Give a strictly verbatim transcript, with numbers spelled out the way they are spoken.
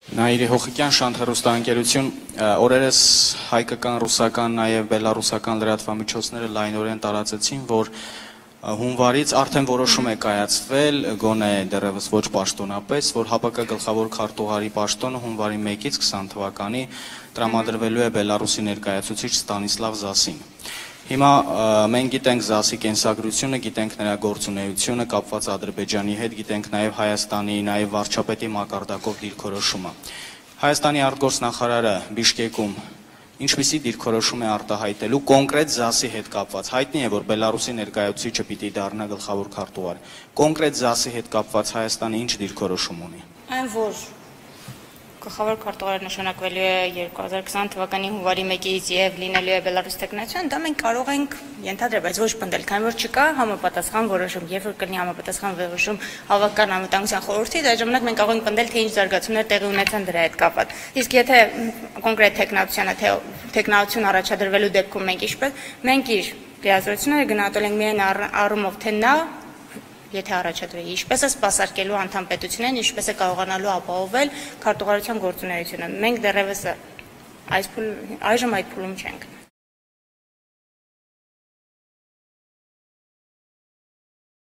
Նաիրի Հոխիկյան, Շանթ հեռուստաընկերություն, օրերս հայկական, ռուսական, նաև բելառուսական լրատվամիջոցները լայնորեն տարածեցին, որ հունվարից արդեն որոշում է կայացվել, գոնե դեռևս ոչ պաշտոնապես, որ ՀԱՊԿ գլխավոր քարտուղարի պաշտոնը հունվարի մեկից քսան թվականի տրամադրվելու է Բելառուսի ներկայացուցիչ Ստանիսլավ Զասին։ Հիմա մենք գիտենք Զասի կենսագրությունը, գիտենք նրա գործունեությունը կապված Ադրբեջանի հետ, գիտենք նաև Հայաստանի, նաև վարչապետի մակարդակով դիրքորոշումը։ Հայաստանի արտգործնախարարը Բիշկեկում ինչպիսի դիրքորոշում է արտահայտելու կոնկրետ Զասի հետ կապված։ Հայտնի է, որ Բելառուսի ներկայացուցիչը պիտի դառնա գլխավոր քարտուղար։ Կոնկրետ Զասի հետ կապված Հայաստանը ինչ դիրքորոշում ունի։ Այն որ գլխավոր քարտուղարը նշանակվելու է երկու հազար քսան թվականի հունվարի մեկից եւ լինելու է Բելառուս տեխնացիան, դա մենք կարող ենք ենթադրել, բայց ոչ պնդել, քանի որ չկա համապատասխան որոշում, երբ որ կլինի համապատասխան որոշում հավաքական անվտանգության խորհրդից, այդ ժամանակ մենք կարող ենք պնդել, թե ինչ զարգացումներ տեղի ունեցան դրա հետ կապված։ Իսկ եթե կոնկրետ տեխնացիանը, թե տեխնացիոն առաջադրվելու դեպքում մենք ինչպես մենք իր լիազորությունները գնահատել ենք միայն առումով, թե նա եթե առաջադրվի, ինչպես է սպասարկելու անդամ պետություններին, ինչպես է կարողանալու ապահովել քարտուղարության գործունեությունը։ Մենք դեռևս այս այժմ այդ փուլում չենք։